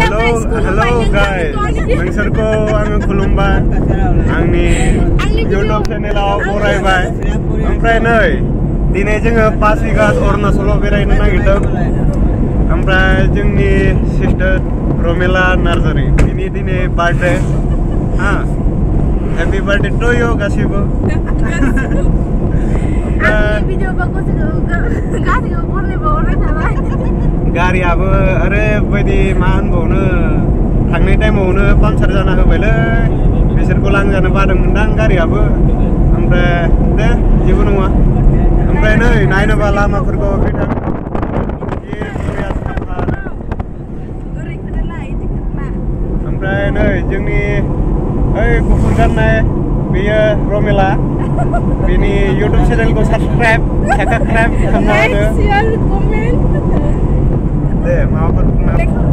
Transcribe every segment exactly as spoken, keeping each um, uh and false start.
Hello, hello guys. Nोंसोरखौ आङो खुलुमबाय आंनि YouTube channel-आव बरायबाय ओमफ्राय नै दिनै जोङो पासिघाट अरुणाचलाव बेरायनो नागिरदों ओमफ्राय जोंनि सिस्टार रमेला नार्जारि बिनि दिनै बार्थडे हा हैप्पी बार्थडे टु यू गासिबो गारियाबो ओरैबायदि मा होनबावनो थांनाय टाइमावनो पाम्पसार जाना होबायलै बिसोरखौ लांजानो बादोंमोनदां गारियाबो ओमफ्राय दे जेबो नङा ओमफ्राय नै नायनोबा लामाफोरखौ बिथां ओमफ्राय नै जोंनि ओइ गुफुर गाननाय बेयो रमेला बिनि YouTube चेनेलखौ साबस्क्राइब साबस्क्राइब खालामना होदो दे माबाफोर बुंनो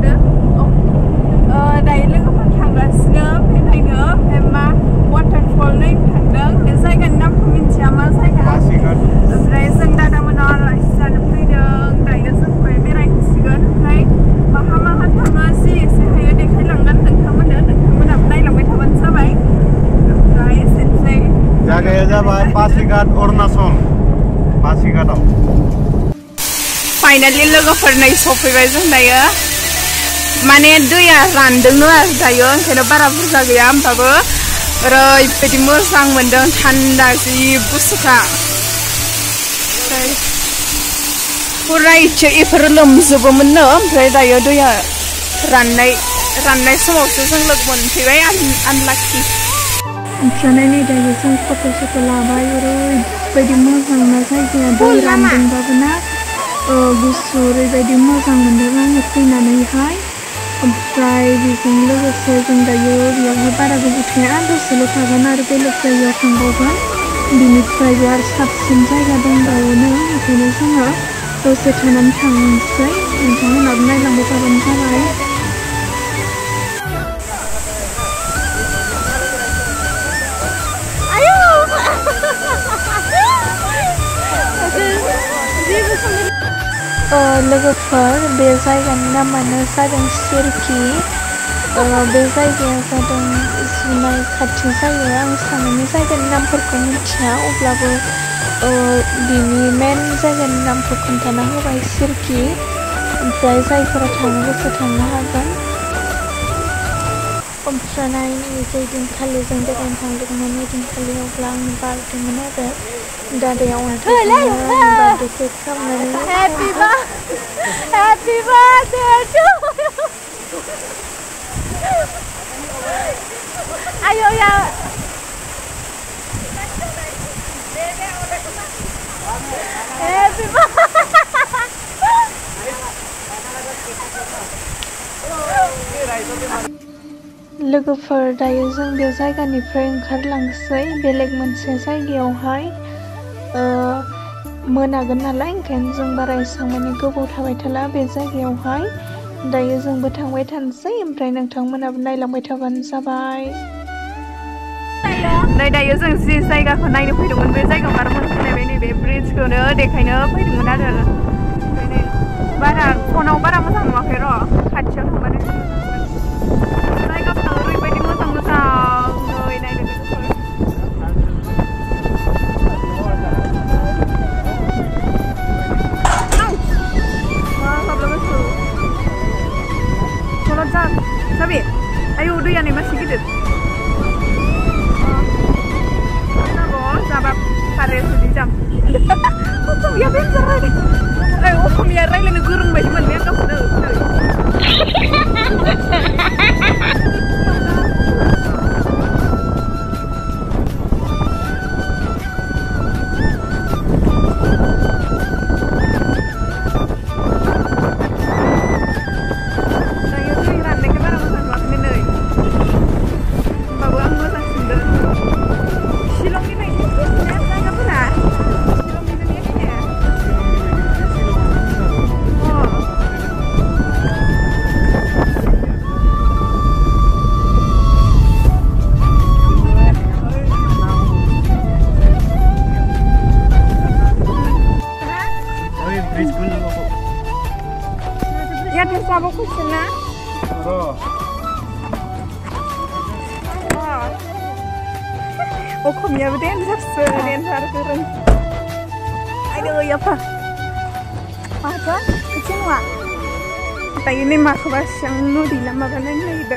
दायो लोगोफोर थांगासिनो बेखायनो मा वाटारफल नायनो थांदों बे जायगानि नामखौ मिन्थिया मा जायगा ओमफ्राय जों दादामोना राइस जानो फैदों दायो जोंखौ बेरायहैसिगोन ओमफ्राय माहा माहा थाङो जि एसे हायो देखायलांगोन नोंथांमोननो नोंथांमोनाबो नायलांबाय थाबानो जाबाय ओमफ्राय एसेनोसै जायगाया जाबाय पासिघाट अरुणाचल पासिघाटआव फाइनालि लोगोफोर नै सफैबाय जों दायो माने दैया रानदोंनो आरो दायो ओंखायनो बारा बुरजा गैया होमबाबो ओरैबायदि मोजां मोनदों थान्दा जि गुसुखा फुरा इसे इफोर लोमजोबोमोननो ओमफ्राय दायो दैया राननाय राननाय समावसो जों लोगो मोनफैबाय आनलाखि ओमफ्राय नै दायो जों फट' सट' लाबाय ओरैबायदि मोजां ना जायगाया दै रानदोंबाबो ना गुसु ओरैबायदि मोजां मोनदों आङो फैनानैहाय ओमफ्राय बेजों लोगोसे जों दायो बेयावहाय बारा गोबाव थाया दसेल' थागोन आरो बेलेग जायगायाव थांबावगोन बिनिफ्रायबो आरो साबसिन जायगा दंबावोनो ओंखायनो जोङो दसे थानानै थांनोसै नोंथांमोनाबो नायलांबाय थाबानो जाबाय लोगोफोर बे जायगानि नामानो जादों सिरकि बे जायगाया जादों जुनाय खाथि जायो आं सानैनि जायगानि नामफोरखौ मिथिया अब्लाबो बिनि मेन जायगानि नामखौ खोन्थाना होबाय सिरकि ओमफ्राय जायफोरा थांनो गोसो थांनो हागोन ओमफ्राय जे दिनखालि जों बेरायनो थांदोंमोन ओइदिनखालि अब्ला आंनि बार्थडेमोन आरो दादाया अनथोंमोन बार्थडे केक खालामनानै हेपि हेपि बार्थडे टु आयो या हेपि लोगोफोर दायो जों बे जायगानिफ्राय ओंखारलांसै बेलेग मोनसे जायगायावहाय मोनागोन नालाय ओंखायनो जों बारा एसेबां माने गोबाव थाबाय थाला बे जायगायावहाय दायो जोंबो थांबाय थानोसै ओमफ्राय नोंथांमोनाबो नायलांबाय थाबानो जाबाय नै दायो जों जि जायगाखौ नायनो फैदोंमोन बे जायगायाव बारा मोनफैनाय नैबे ब्रिजखौनो देखायनो फैदोंमोन आरो बारा फनाव बारा मोजां नुवाखै र' खाथियाव थांबानो जायगाफ्रा ओरैबायदि मोजां मोजां नै नायनो लोगोफोर Sabi, ayo दैया नै मासे गिदिर नांगौ जाबाब खारे जुदि जाम असमिया बेनजार रायलाय असमिया रायलायनो गोरों बायदि मोनबाय आं गावखौनो 어컴이야 댄 잡스 댄 사르그른 아이고 여파 맞아 그치 와 tại vì mà không phải sáng nuôi thì làm mà vẫn anh này được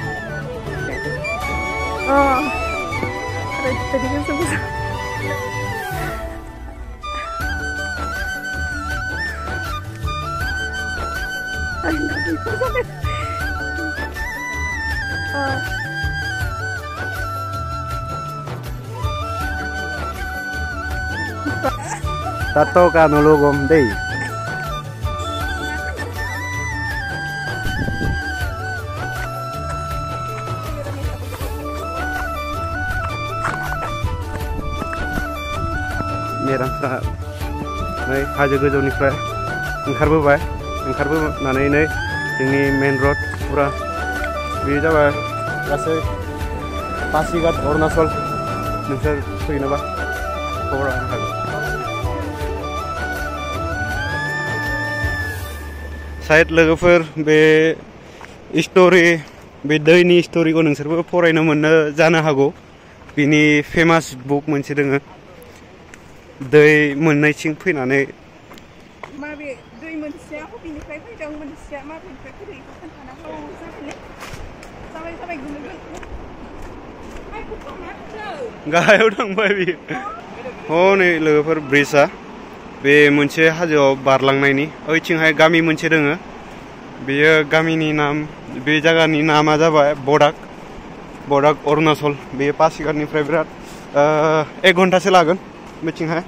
ờ rồi tadi kan sebisa ờ tato ka nologom dei मेराफ्रा नै हाजो गोजौनिफ्राय ओंखारबोबाय ओंखारबोनानै नै जोंनि मेन रड पुरा बे जाबाय गासै पासिघाट अरुणाचल नोंसोर फैनोबा खबर लानो हागोन साइड लोगोफोर बे स्टोरी बे दैनि स्टोरीखौ नोंसोरबो फरायनो मोननो जानो हागौ बिनि फेमास बुक मोनसे दोङो दै मोननैथिं फैनानै माबे दै मोनसेया बबेनिफ्राय फैदों मोनसेया माबेनिफ्राय फैदों बेखौ खोन्थाना हो जाबायलै जाबाय जाबाय गुनगुन गाहायाव थांबाय बियो हनै लोगोफोर ब्रिजआ बे मोनसे हाजोआव बारलांनायनि ओइथिंहाय गामि मोनसे दोङो बेयो गामिनि नाम बे जायगानि नामा जाबाय बडाक बडाक अरुणाचल बेयो पासिघाटनिफ्राय बिराद एक घन्टासो लागोन बिथिंहाय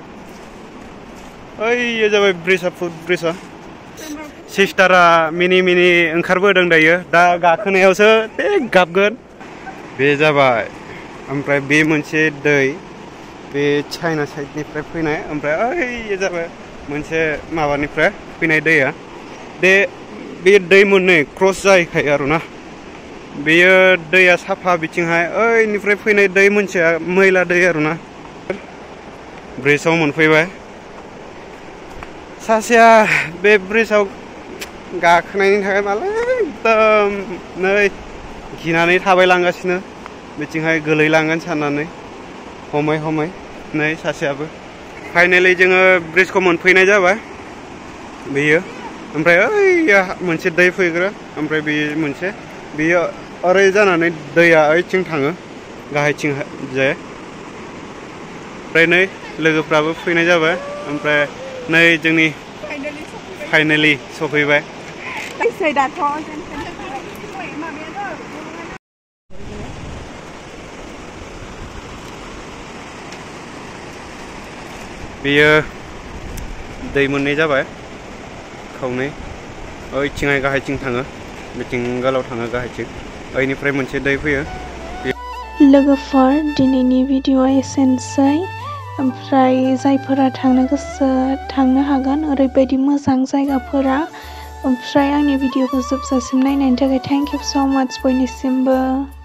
ओइ जाबाय ब्रिजआ फुट ब्रिजआ सिस्टारा मिनि मिनि ओंखारबोदों दायो दा गाखोनायावसो बे गाबगोन बे जाबाय ओमफ्राय बे मोनसे दै बे चाइना साइडनिफ्राय फैनाय ओमफ्राय ओइ जाबाय मोनसे माबानिफ्राय फैनाय दैया बे बे दै मोननै क्रस जाहैखायो आरोना बेयो दैया साफा बिथिंहाय ओइनिफ्राय फैनाय दै मोनसेया मैला दै आरोना ब्रिजआव मोनफैबाय सासेया बे ब्रिजआव गाखोनायनि थाखाय मालाय एकदम नै गिनानै थाबायलांगासिनो बिथिंहाय गोलैलांगोन साननानै हमै हमै नै सासेयाबो फाइनालि जोङो ब्रिजखौ मोनफैनाय जाबाय बेयो ओमफ्राय ओइया मोनसे दै फैग्रा ओमफ्राय बेयो मोनसे बेयो ओरै जानानै दैया ओइथिं थाङो गाहायथिं जाय ओमफ्राय नै लोगोफ्राबो फैनाय जाबाय ओमफ्राय नै जोंनि फाइनालि सफैबाय बेयो दै मोननै जाबाय खावनै ओइथिंहाय गाहायथिं थाङो बिथिं गालाव थाङो गाहायथिं ओइनिफ्राय मोनसे दै फैयो लोगोफोर दिनैनि भिडिअआ एसेनोसै ओमफ्राय जायफोरा थांनो गोसो थांनो हागोन ओरैबायदि मोजां जायगाफोरा ओमफ्राय आंनि भिडिअखौ जोबजासिम नायनायनि थाखाय थेंक इउ स' माच बयनिसिमबो